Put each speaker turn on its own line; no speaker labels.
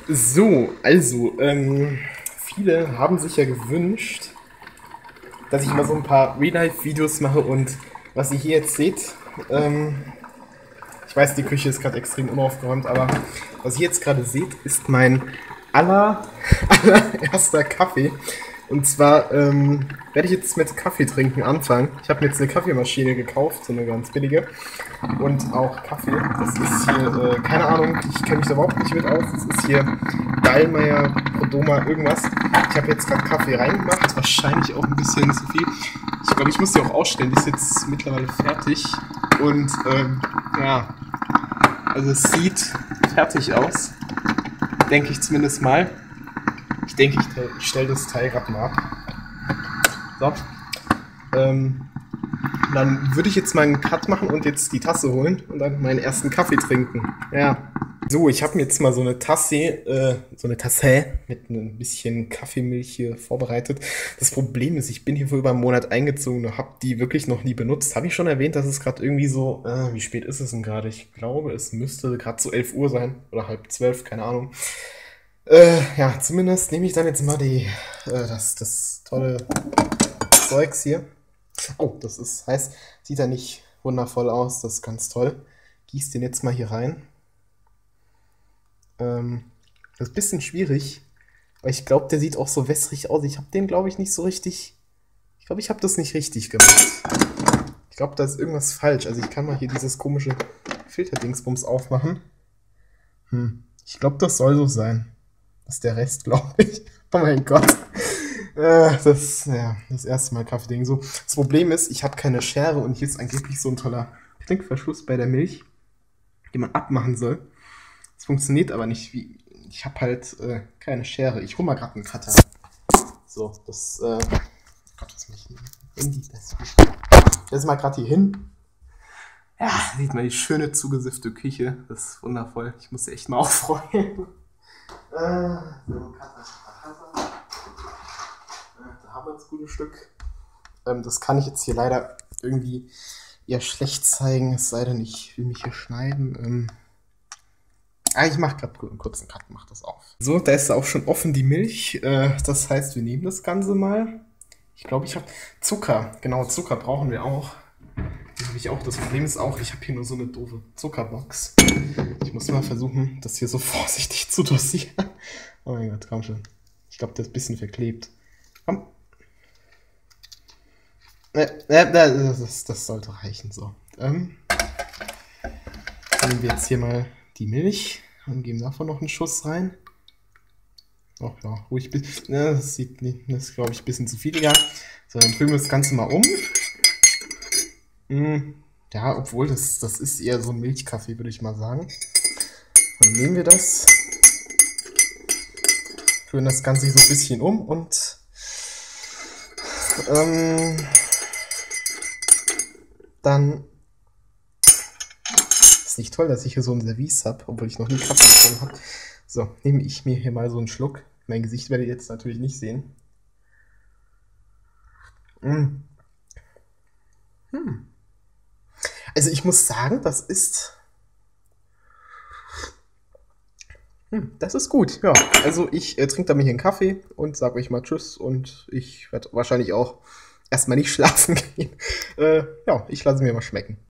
So, also, viele haben sich ja gewünscht, dass ich mal so ein paar Real-Life-Videos mache und was ihr hier jetzt seht, ich weiß, die Küche ist gerade extrem unaufgeräumt, aber was ihr jetzt gerade seht, ist mein allererster Kaffee. Und zwar werde ich jetzt mit Kaffee trinken anfangen. Ich habe mir jetzt eine Kaffeemaschine gekauft, so eine ganz billige. Und auch Kaffee. Das ist hier, keine Ahnung, ich kenne mich da überhaupt nicht mit aus. Das ist hier Dallmayr, Prodoma, irgendwas. Ich habe jetzt gerade Kaffee reingemacht, wahrscheinlich auch ein bisschen zu viel. Ich glaube, ich muss die auch ausstellen, die ist jetzt mittlerweile fertig. Und ja, also es sieht fertig aus. Denke ich zumindest mal. Ich denke, ich stelle das Teil gerade mal ab. So. Dann würde ich jetzt mal einen Cut machen und jetzt die Tasse holen und dann meinen ersten Kaffee trinken. Ja. So, ich habe mir jetzt mal so eine Tasse mit ein bisschen Kaffeemilch hier vorbereitet. Das Problem ist, ich bin hier vor über einem Monat eingezogen und habe die wirklich noch nie benutzt. Habe ich schon erwähnt, dass es gerade irgendwie so, wie spät ist es denn gerade? Ich glaube, es müsste gerade so 11 Uhr sein oder halb 12, keine Ahnung. Ja, zumindest nehme ich dann jetzt mal das tolle Zeugs hier. Oh, das ist heiß. Sieht ja nicht wundervoll aus, das ist ganz toll. Gieß den jetzt mal hier rein. Das ist ein bisschen schwierig, weil ich glaube, der sieht auch so wässrig aus. Ich habe den, glaube ich, nicht so richtig. Ich glaube, ich habe das nicht richtig gemacht. Ich glaube, da ist irgendwas falsch. Also ich kann mal hier dieses komische Filterdingsbums aufmachen. Ich glaube, das soll so sein. Das ist der Rest, glaube ich. Oh mein Gott. Das erste Mal Kaffee-Ding so. Das Problem ist, ich habe keine Schere und hier ist angeblich so ein toller Knickverschluss bei der Milch, den man abmachen soll. Das funktioniert aber nicht. Ich habe halt keine Schere. Ich hole mal gerade einen Cutter. So, Gott, was mache ich denn? Handy, das ist mal gerade hier hin. Ja, sieht man die schöne zugesiffte Küche. Das ist wundervoll. Ich muss sie echt mal aufräumen. So, Cutter. Da haben wir das gute Stück. Das kann ich jetzt hier leider irgendwie eher schlecht zeigen, es sei denn, ich will mich hier schneiden. Ich mache gerade einen kurzen Cut, mach das auf. So, da ist auch schon offen die Milch. Das heißt, wir nehmen das Ganze mal. Ich glaube, ich habe Zucker. Genau, Zucker brauchen wir auch. Den habe ich auch. Das Problem ist auch, ich habe hier nur so eine doofe Zuckerbox. Ich muss mal versuchen, das hier so vorsichtig zu dosieren. Oh mein Gott, komm schon. Ich glaube, der ist ein bisschen verklebt. Komm. Das sollte reichen. So. Nehmen wir jetzt hier mal die Milch und geben davon noch einen Schuss rein. Ach ja, ruhig. Das ist, glaube ich, ein bisschen zu viel, egal. So, dann drücken wir das Ganze mal um. Ja, obwohl, das ist eher so ein Milchkaffee, würde ich mal sagen. Dann nehmen wir das, rühren das Ganze so ein bisschen um und dann ist nicht toll, dass ich hier so ein Service habe, obwohl ich noch nie Kaffee getrunken habe. So, nehme ich mir hier mal so einen Schluck. Mein Gesicht werdet ihr jetzt natürlich nicht sehen. Also ich muss sagen, das ist gut. Ja, also ich trinke da mir hier einen Kaffee und sage euch mal Tschüss und ich werde wahrscheinlich auch erstmal nicht schlafen gehen. Ja, ich lasse mir mal schmecken.